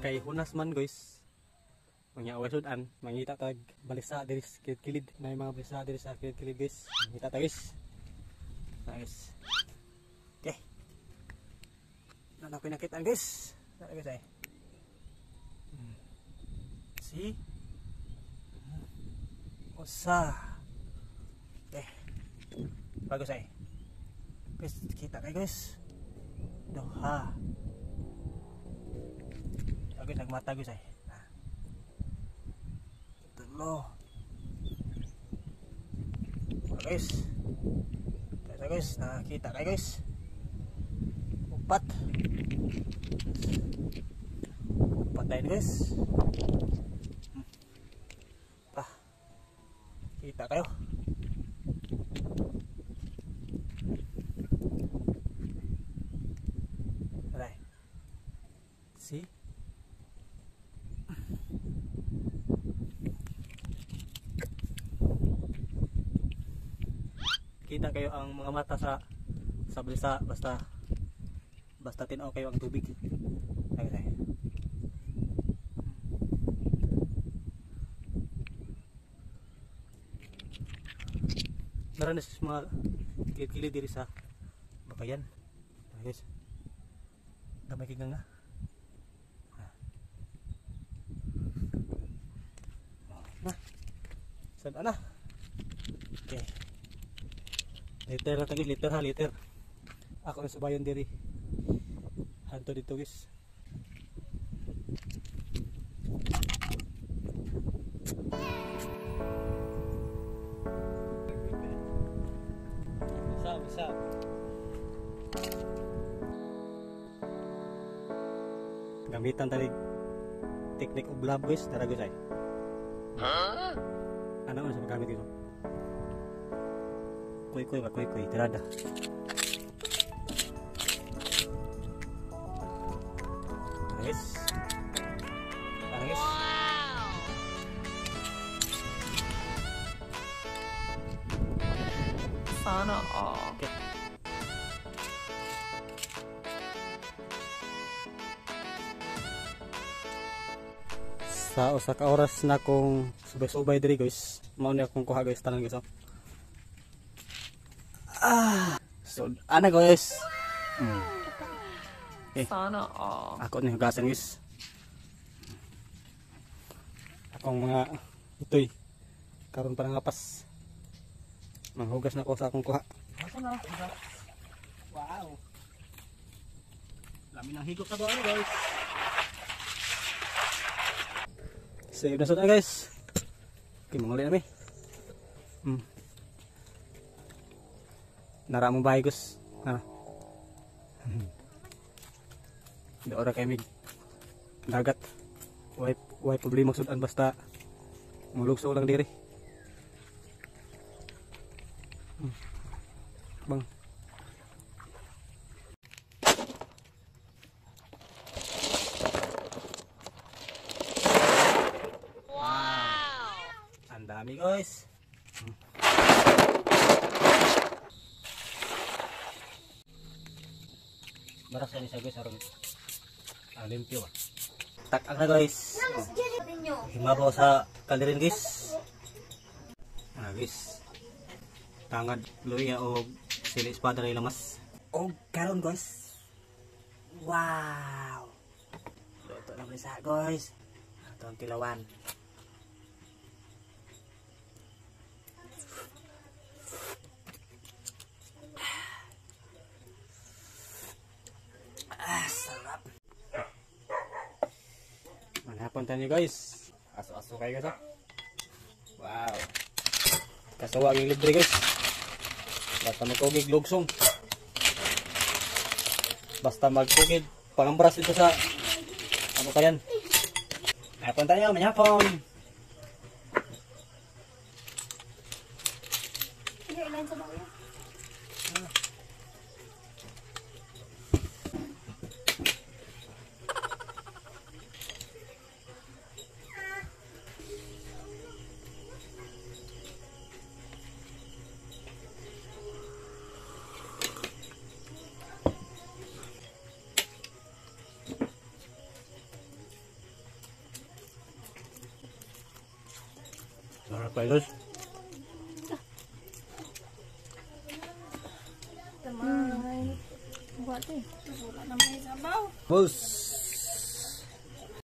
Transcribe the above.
kay hunas man guys. Mga wasudan, mangita tag balisa diri sa kilid, may mga balisa diri sa kilid guys. Mangita ta guys. Guys. Okay. Nana pinakita guys. Nana guys ay. See? Usa. Okay. Bagus ay. Guys, kita kay guys. Doha. Bagus nagmata guys ay. Tulo. Guys. Kaya guys, nakakita kayo guys. Upat. Upat tayo guys. Kita kayo. Alright. See? Kita kayo ang mga mata sa balisa, basta tinaw kayo ang tubig. Okay. Meron na sa mga kilid-kilid diri sa bakayan. Guys. Damay kig nga. Sada na. Okay. Liter na tagis, liter ha, liter. Ako na subayon diri. Hanto dito guys. Bisa. Gamitan tadi teknik ublab guys, tara guys ay. Ano man sa gamit ito? Kuy, tirada. Guys. Guys. Sana all. Okay. Sa usa ka oras na kong subay-subay diri guys. Mao ni akong kuha guys tanan guys. So ana guys. Okay. Sana all. Ako ni hugasan guys. Akong mga itoy karon pa nangapas. Manghugas na ko sa akong kuha. Wow. Lami nang higop na doon guys. Save na sa guys. Okay, manguli na mi. Nara mo bahay guys. Hindi ora kay mig dagat. Way problema sudan basta mulugso lang diri. Bang. Wow. Ang dami guys. Marasa ni sa guys aron limpyo ba. Tak na guys. Himabaw sa kalirin guys. Guys. Tangad luya o sili espada na ilamas. O karon guys. Wow. Luto na sa guys. Ito ang tilawan. Sarap. Manapon tayo guys. Aso-aso kayo guys. Wow. Kasawa ang libre guys. Basta magkugig lugsong. Basta magkugig pangambras dito sa ano kayan. Manapon tayo, manapon. Ilan sa bayo? Sarap pa idol. Teman. Buat eh. Wala na may sabaw. Boss.